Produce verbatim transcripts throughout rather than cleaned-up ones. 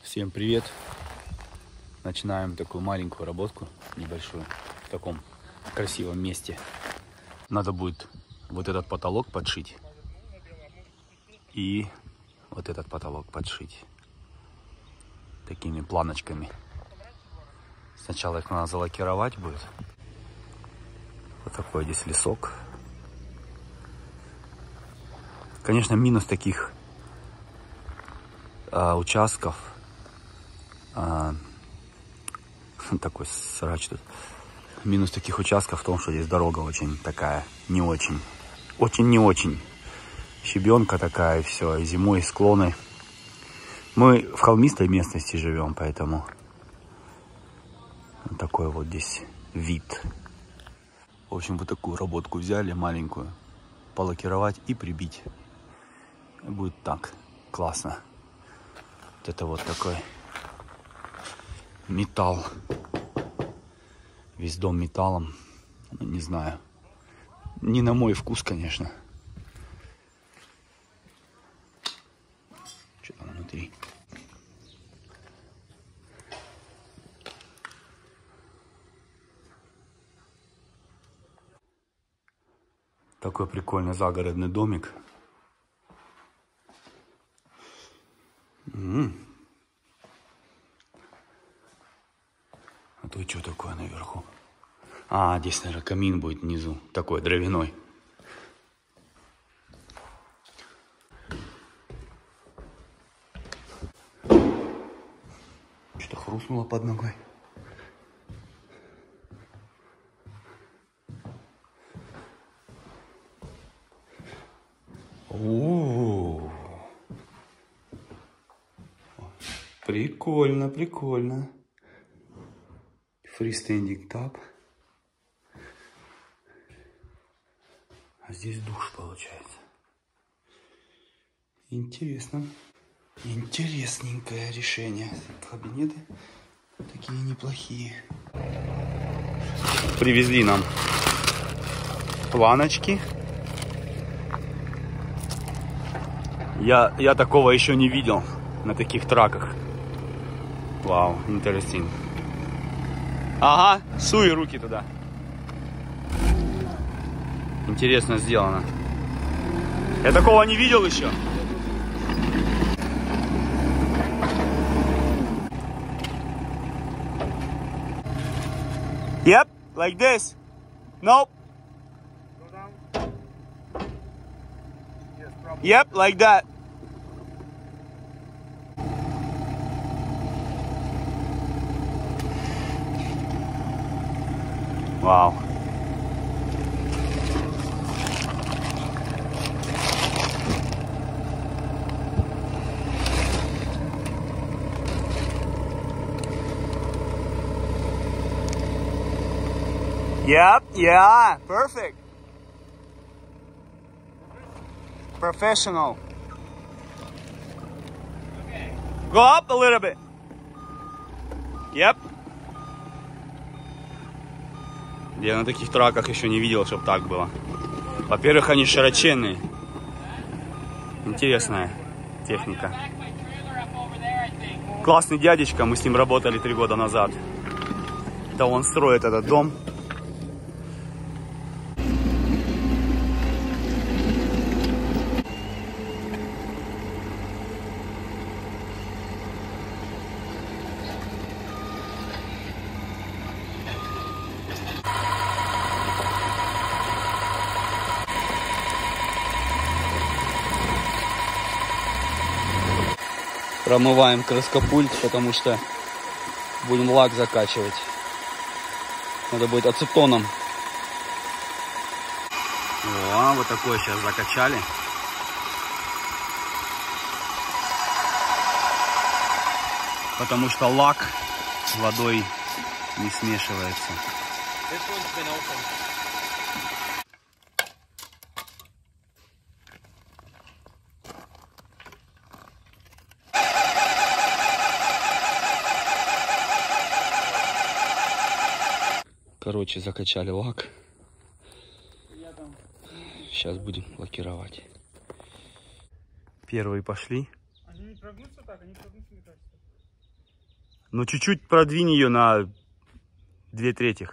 Всем привет! Начинаем такую маленькую работку, небольшую, в таком красивом месте. Надо будет вот этот потолок подшить и вот этот потолок подшить такими планочками. Сначала их надо залакировать будет. Вот такой здесь лесок. Конечно, минус таких а, участков. А, такой срач тут. Минус таких участков в том, что здесь дорога очень такая, не очень. Очень не очень. Щебенка такая, и все. И зимой склоны. Мы в холмистой местности живем, поэтому вот такой вот здесь вид. В общем, вот такую работку взяли, маленькую. Полакировать и прибить. Будет так. Классно. Вот это вот такой металл. Весь дом металлом. Ну, не знаю. Не на мой вкус, конечно. Что там внутри? Такой прикольный загородный домик. М-м. А то что такое наверху? А, здесь, наверное, камин будет внизу. Такой дровяной. Что-то хрустнуло под ногой. О-о-о. Прикольно, прикольно. Freestanding tub. А здесь душ получается. Интересно. Интересненькое решение. Кабинеты такие неплохие. Привезли нам планочки. Я, я такого еще не видел на таких траках. Вау, интересно. Ага, суй руки туда. Интересно сделано. Я такого не видел еще. Yep, like this. Nope. Go down. Yes, probably. Yep, like that. Wow. Yep, yeah, perfect. Professional. Okay. Go up a little bit. Yep. Я на таких траках еще не видел, чтобы так было. Во-первых, они широченные. Интересная техника. Классный дядечка, мы с ним работали три года назад. Да он строит этот дом. Промываем краскопульт, потому что будем лак закачивать. Надо будет ацетоном. О, вот такое сейчас закачали. Потому что лак с водой не смешивается. Короче, закачали лак. Сейчас будем лакировать. Первые пошли. Они не прогнутся так, они прогнутся, мне кажется. Но чуть-чуть продвинь ее на две трети.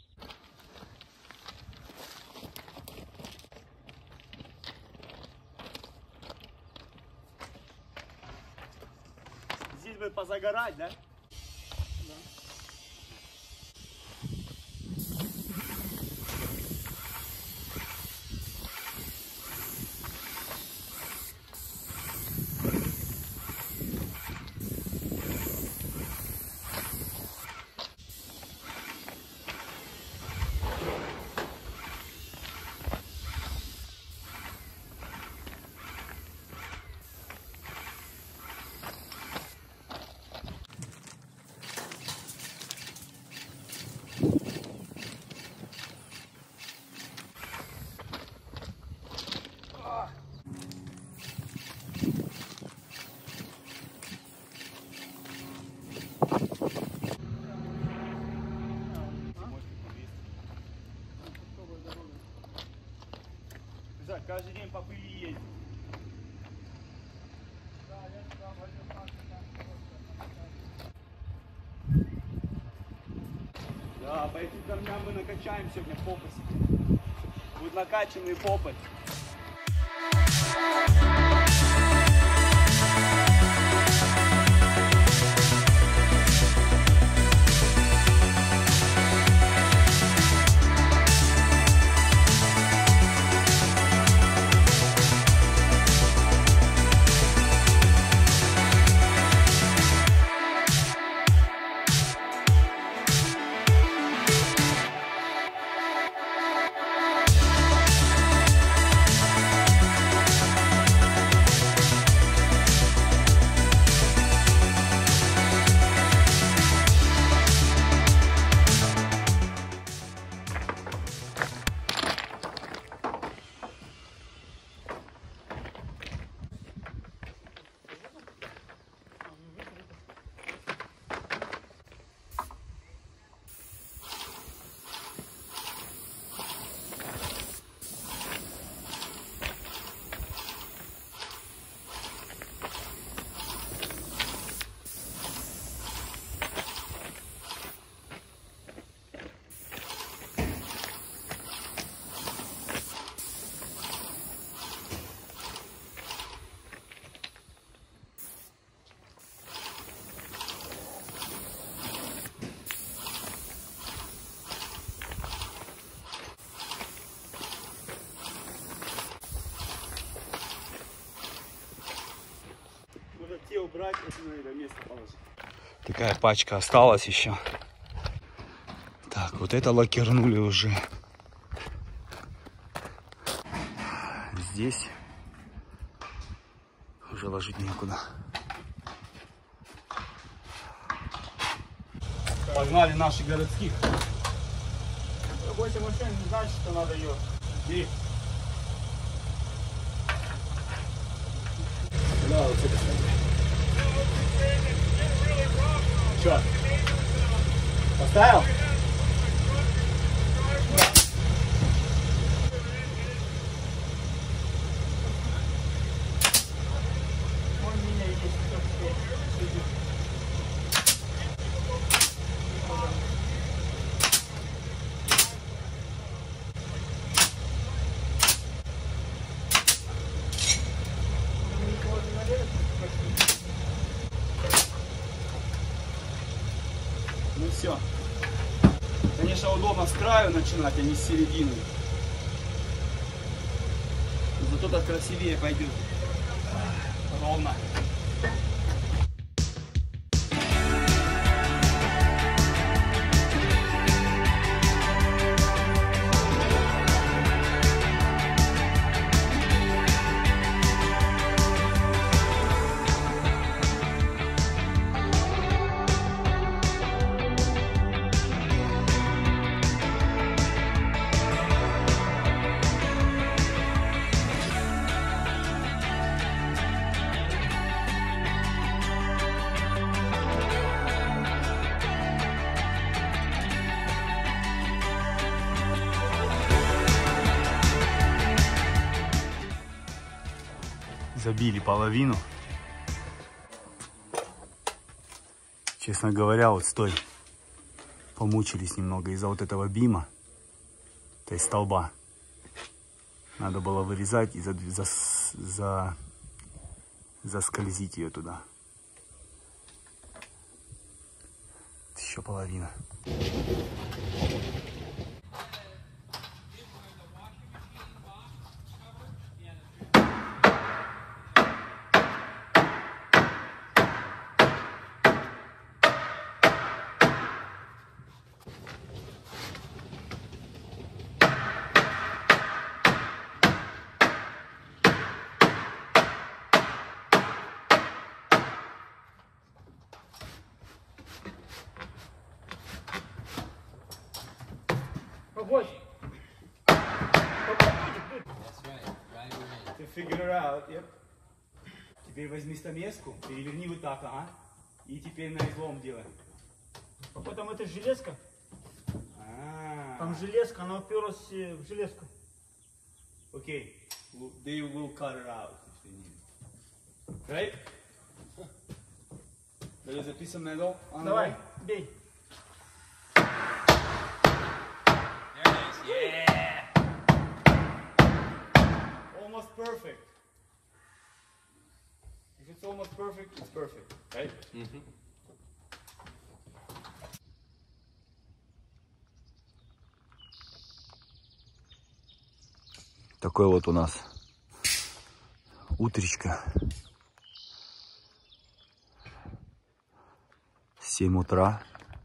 Здесь бы позагорать, да? Каждый день по пыли ездит. Да, по этим камням мы накачаем сегодня попы. Будет накачанный попы. Те убрать, это на это место положить. Такая пачка осталась еще. Так, вот это лакернули уже. Здесь уже ложить некуда. Погнали наших городских. Больше машин не значит, что надо ее. Бери. Да, вот это. Че? Поставил? Он меня есть, ну все. Конечно, удобно с краю начинать, а не с середины. Зато так красивее пойдет. Ровно. Забили половину. Честно говоря, вот стой. Помучились немного из-за вот этого бима. То есть столба. Надо было вырезать и за, за, за, заскользить ее туда. Еще половина. To figure it out, yep. Теперь возьми стамеску, переверни вот так, ага. И теперь на излом делай. А потом это железка. А, Там железка, она уперлась э, в железку. окей. They will cut it out if they need. Right? There is a piece of metal on the Давай, way. бей. Almost perfect. If it's almost perfect, it's perfect, right? Mm-hmm. Такой вот у нас утречка. семь утра.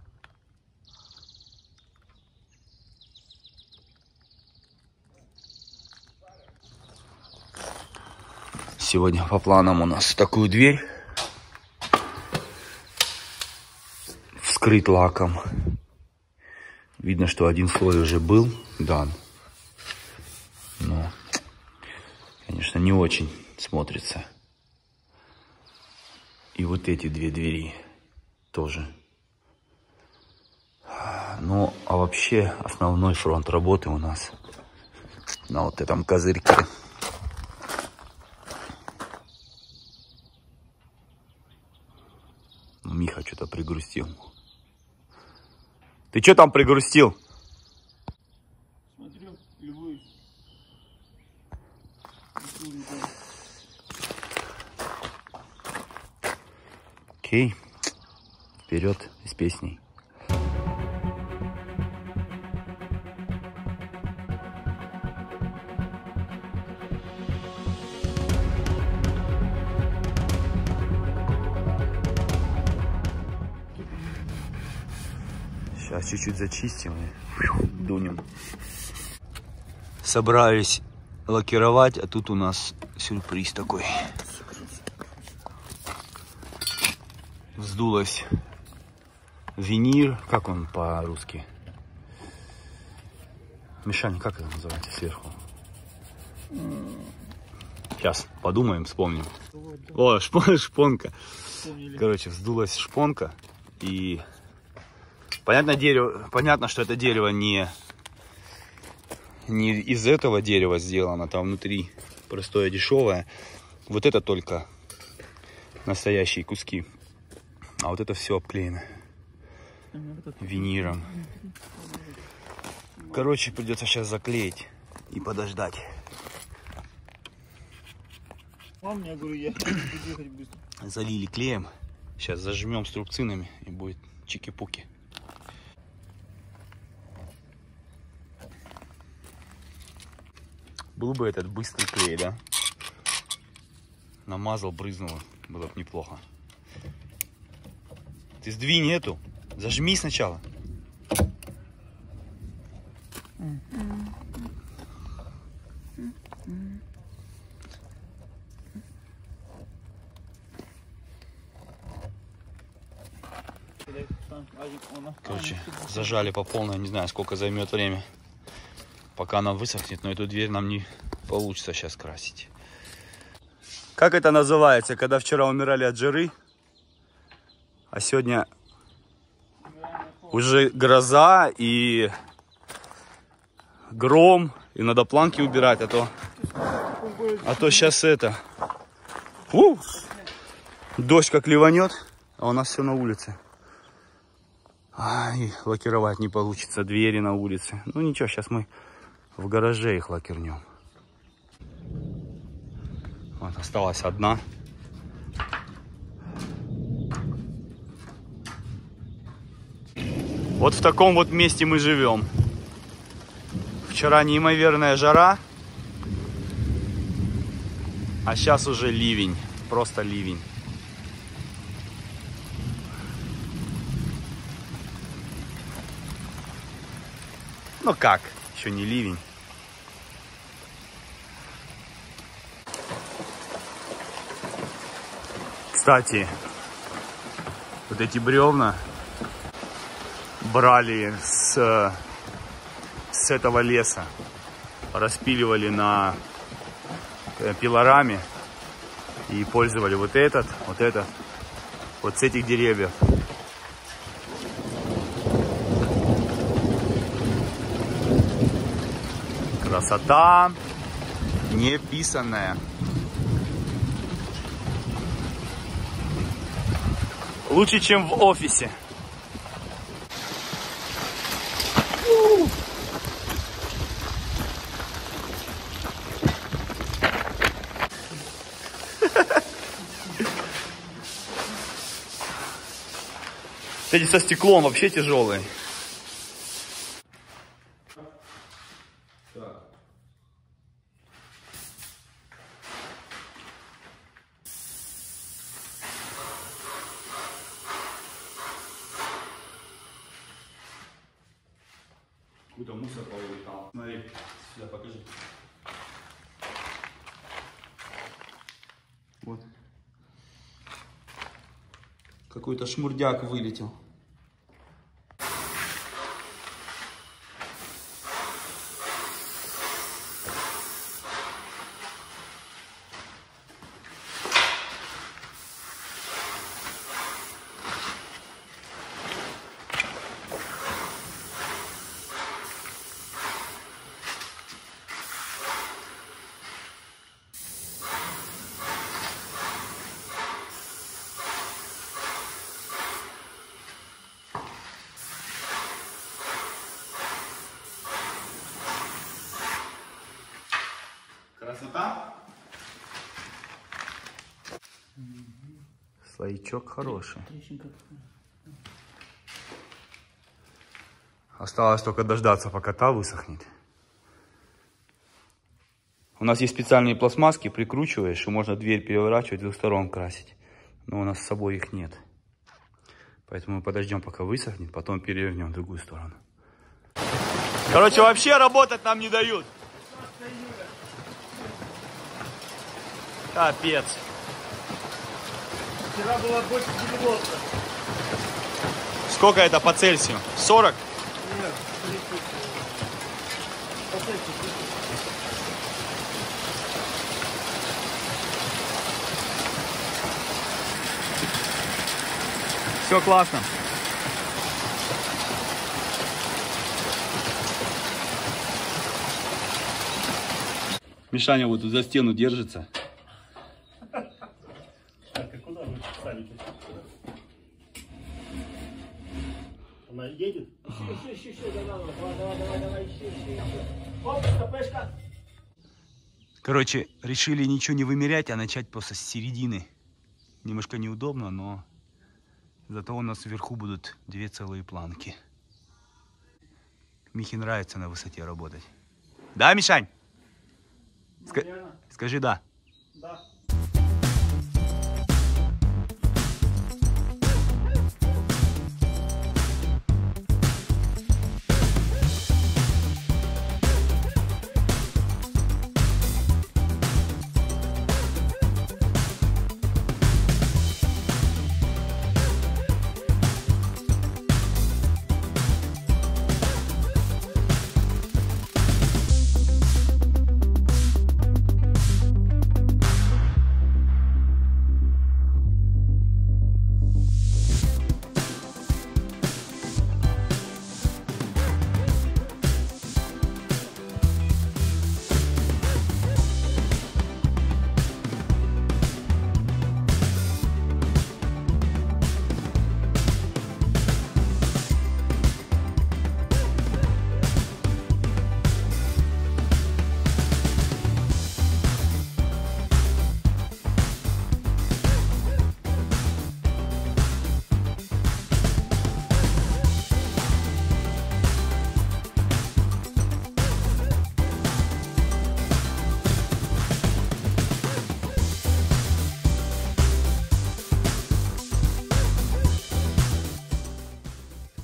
Сегодня по планам у нас такую дверь вскрыть лаком. Видно, что один слой уже был дан. Но, конечно, не очень смотрится. И вот эти две двери тоже. Ну, а вообще основной фронт работы у нас на вот этом козырьке. Миха что-то пригрустил. Ты что там пригрустил? Смотрю, любую. Окей. Вперед с песней. Сейчас чуть-чуть зачистим и дунем. Собрались лакировать, а тут у нас сюрприз такой. Вздулась винир, как он по-русски? Мишань, как это называется сверху? Сейчас подумаем, вспомним. О, шпон, шпонка. Короче, вздулась шпонка и понятно, дерево, понятно, что это дерево не, не из этого дерева сделано, там внутри простое, дешевое. Вот это только настоящие куски. А вот это все обклеено виниром. Короче, придется сейчас заклеить и подождать. Мам, я говорю, я буду ехать быстро. Залили клеем. Сейчас зажмем струбцинами и будет чики-пуки. Был бы этот быстрый клей, да? Намазал, брызнул. Было бы неплохо. Ты сдвинь эту. Зажми сначала. Короче, зажали по полной. Не знаю, сколько займет время, пока она высохнет. Но эту дверь нам не получится сейчас красить. Как это называется, когда вчера умирали от жары, а сегодня уже гроза и гром, и надо планки убирать, а то, а то сейчас это, у, дождь как ливанет, а у нас все на улице. А, и лакировать не получится двери на улице. Ну ничего, сейчас мы в гараже их лакирнем. Вот, осталась одна. Вот в таком вот месте мы живем. Вчера неимоверная жара, а сейчас уже ливень, просто ливень. Ну как, еще не ливень. Кстати, вот эти бревна брали с, с этого леса, распиливали на пилораме и пользовали вот этот, вот этот, вот с этих деревьев. Красота неписанная. Лучше, чем в офисе. Эти со стеклом вообще тяжелые. Какой-то мусор повылетал. Смотри, сюда покажи. Вот. Какой-то шмурдяк вылетел. Красота? Слоичок хороший. Осталось только дождаться, пока та высохнет. У нас есть специальные пластмасски, прикручиваешь, и можно дверь переворачивать, с двух сторон красить. Но у нас с собой их нет. Поэтому мы подождем, пока высохнет, потом перевернем в другую сторону. Короче, вообще работать нам не дают. Капец. Вчера было больше девяноста. Сколько это по Цельсию? сорок? Нет, тридцать. По Цельсию тридцать. Все классно. Мишаня вот тут за стену держится. Так, а куда вы ставите? Она едет? Еще, еще, еще, еще, давай, давай, давай, давай, еще, еще, еще. Оп, КПшка. Короче, решили ничего не вымерять, а начать просто с середины. Немножко неудобно, но зато у нас вверху будут две целые планки. Михе нравится на высоте работать. Да, Мишань? Ска скажи да. Да.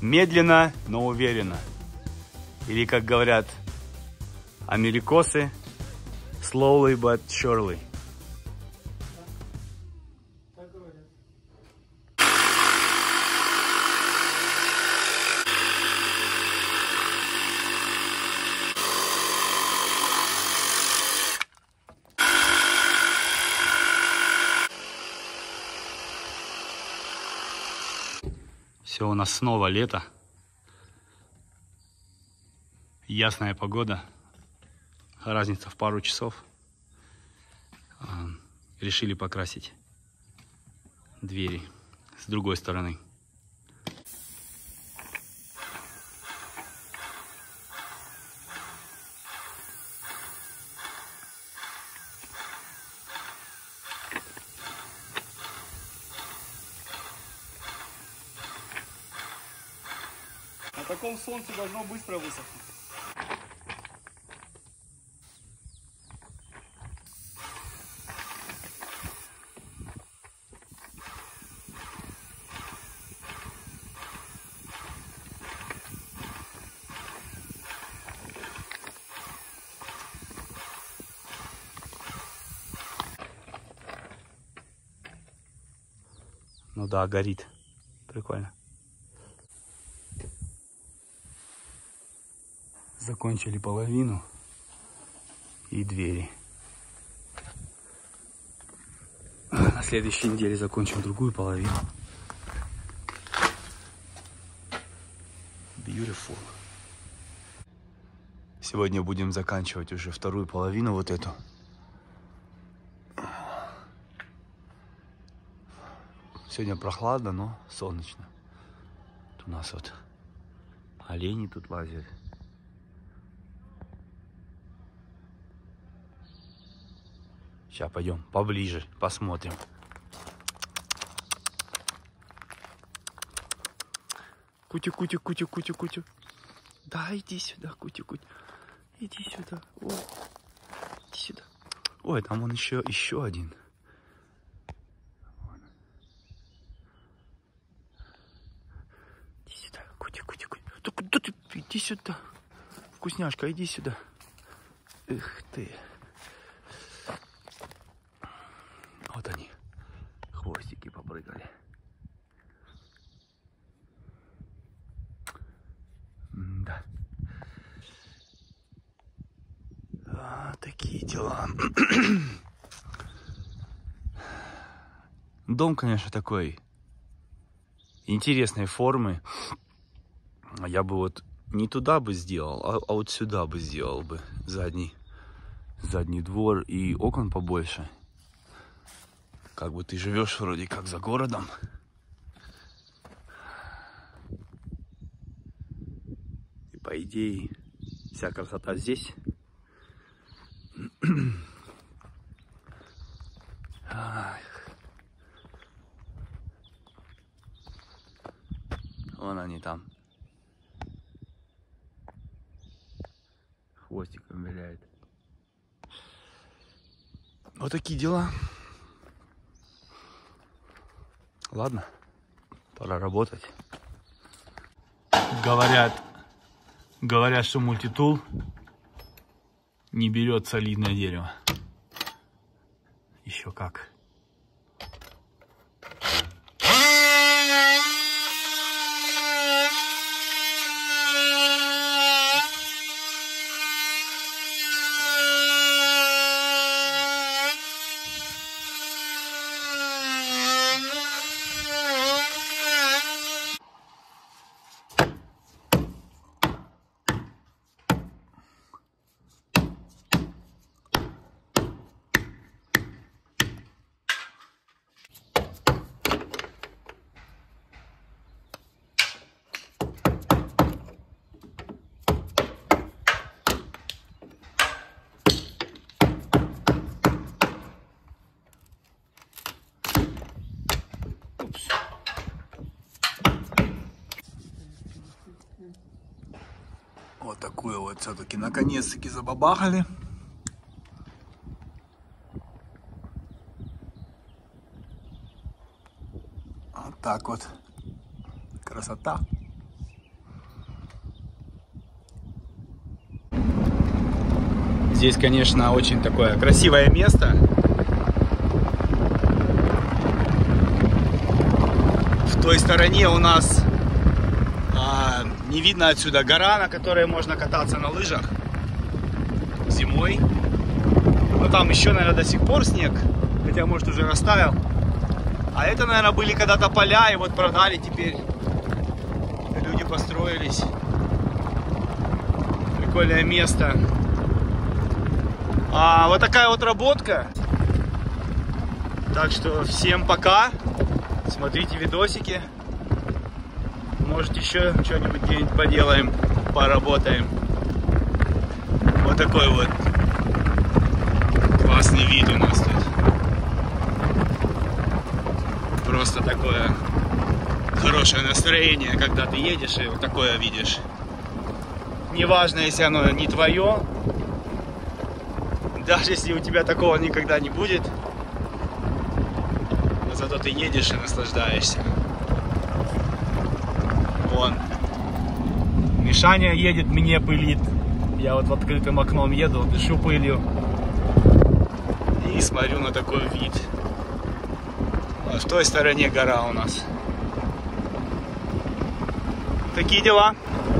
Медленно, но уверенно. Или, как говорят америкосы, slowly but surely. Все, у нас снова лето. Ясная погода. Разница в пару часов. Решили покрасить двери с другой стороны. На таком солнце должно быстро высохнуть. Ну да, горит. Прикольно. Закончили половину и двери. На следующей неделе закончим другую половину. Beautiful. Сегодня будем заканчивать уже вторую половину, вот эту. Сегодня прохладно, но солнечно. Тут у нас вот олени тут лазят. Сейчас пойдем поближе, посмотрим. Кутю, кутю, кутю, кутю, кутю. Да, иди сюда, кутю, кутю. Иди сюда. О, иди сюда. Ой, там вон еще, еще один. Иди сюда, кутю, кутю, кутю. Да куда ты? Иди сюда. Вкусняшка, иди сюда. Эх ты. Вот они, хвостики попрыгали. Да. А, такие дела. Дом, конечно, такой интересной формы. Я бы вот не туда бы сделал, а, а вот сюда бы сделал бы задний, задний двор и окон побольше. Как бы ты живешь вроде как за городом. И по идее вся красота здесь. Вон они там. Хвостиком виляет. Вот такие дела. Ладно, пора работать. Говорят, говорят, что мультитул не берет солидное дерево. Еще как. Вот такую вот все-таки наконец-таки забабахали. Вот так вот. Красота. Здесь, конечно, очень такое красивое место. В той стороне у нас а, не видно отсюда гора, на которой можно кататься на лыжах зимой. Но там еще, наверное, до сих пор снег, хотя, может, уже растаял. А это, наверное, были когда-то поля, и вот продали теперь. Люди построились. Прикольное место. А, вот такая вот работка. Так что всем пока. Смотрите видосики. Может, еще что-нибудь где-нибудь поделаем, поработаем. Вот такой вот классный вид у нас тут. Просто такое хорошее настроение, когда ты едешь и вот такое видишь. Неважно, если оно не твое. Даже если у тебя такого никогда не будет. Но зато ты едешь и наслаждаешься. Вон. Мишаня едет, мне пылит. Я вот в открытым окном еду, дышу пылью. И смотрю на такой вид. А в той стороне гора у нас. Такие дела.